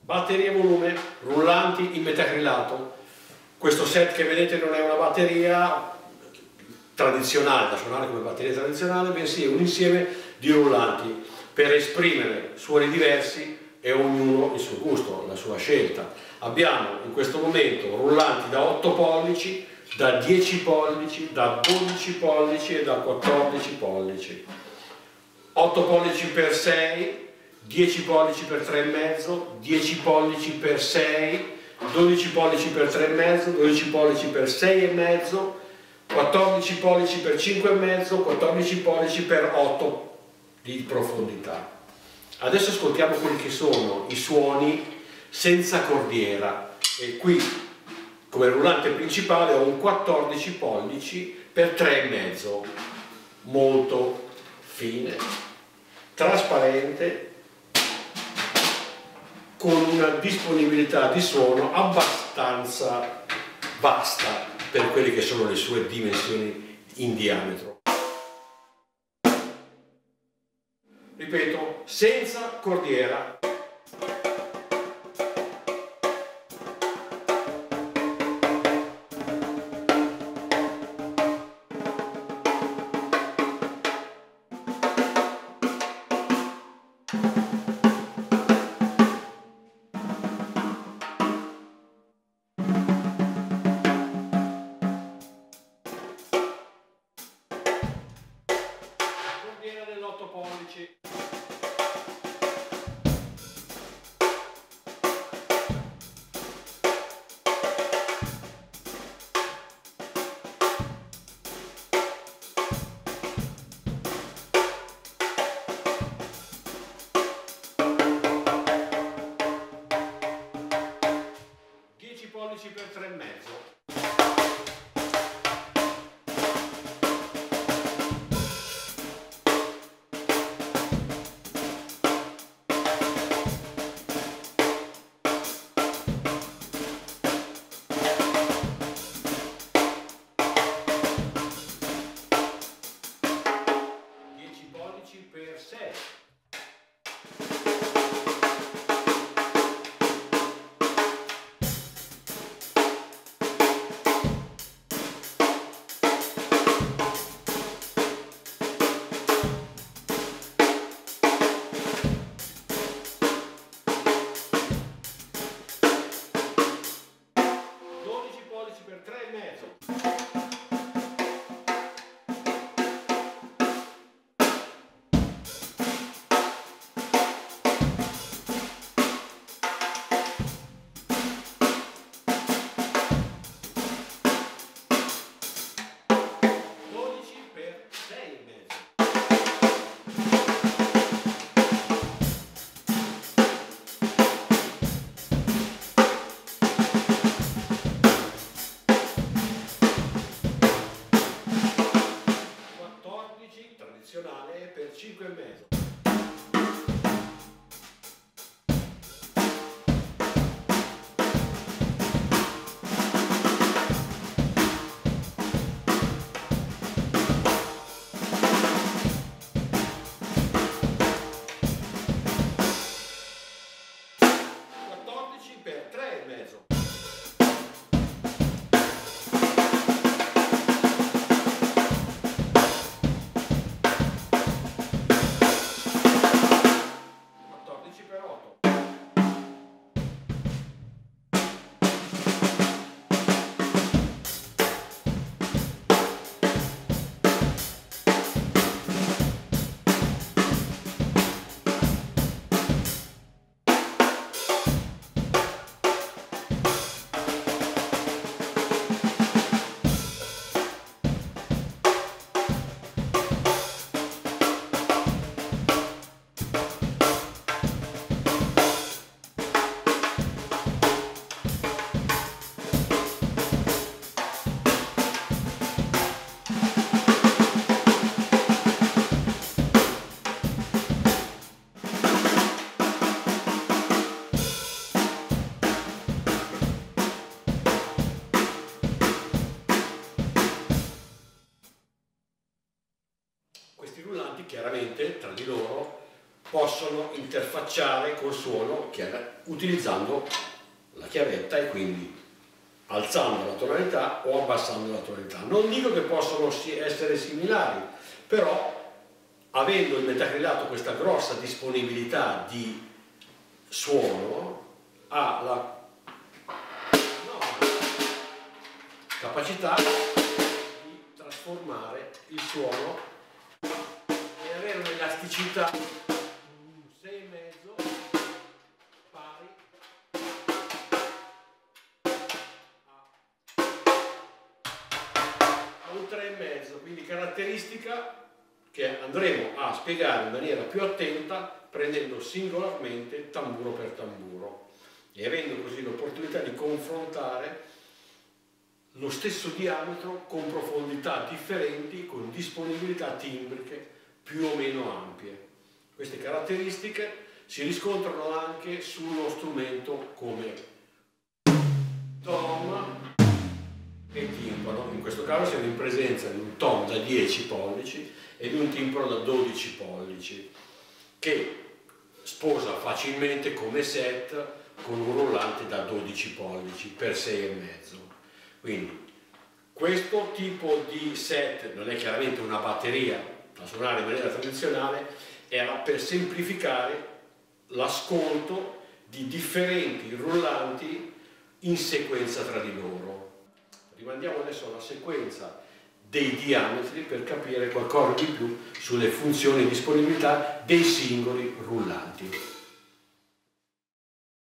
Batterie volume, rullanti in metacrilato. Questo set che vedete non è una batteria tradizionale, da suonare come batteria tradizionale, bensì è un insieme di rullanti per esprimere suoni diversi e ognuno il suo gusto, la sua scelta. Abbiamo in questo momento rullanti da 8 pollici, da 10 pollici, da 12 pollici e da 14 pollici. 8 pollici per 6, 10 pollici per 3,5, 10 pollici per 6, 12 pollici per 3,5, 12 pollici per 6,5, 14 pollici per 5,5, 14 pollici per 8 di profondità. Adesso ascoltiamo quelli che sono i suoni senza cordiera, e qui come rullante principale ho un 14 pollici per 3,5, molto fine, trasparente, con una disponibilità di suono abbastanza vasta per quelle che sono le sue dimensioni in diametro. Ripeto, senza cordiera. Cordiera dell'8 pollici. Pollici per 3,5. Per 6. Per 3,5. Tradizionale per 5,5. Per 3,5. possono interfacciare col suono utilizzando la chiavetta e quindi alzando la tonalità o abbassando la tonalità. Non dico che possono essere similari, però avendo il metacrilato questa grossa disponibilità di suono, ha la capacità di trasformare il suono e avere un'elasticità 6,5 pari a un 3,5, quindi caratteristica che andremo a spiegare in maniera più attenta prendendo singolarmente tamburo per tamburo e avendo così l'opportunità di confrontare lo stesso diametro con profondità differenti, con disponibilità timbriche più o meno ampie. Queste caratteristiche si riscontrano anche sullo strumento come tom e timpano. In questo caso siamo in presenza di un tom da 10 pollici e di un timpano da 12 pollici che sposa facilmente come set con un rullante da 12 pollici per 6,5. Quindi questo tipo di set non è chiaramente una batteria da suonare in maniera tradizionale, era per semplificare l'ascolto di differenti rullanti in sequenza tra di loro. Rimandiamo adesso alla sequenza dei diametri per capire qualcosa di più sulle funzioni e disponibilità dei singoli rullanti.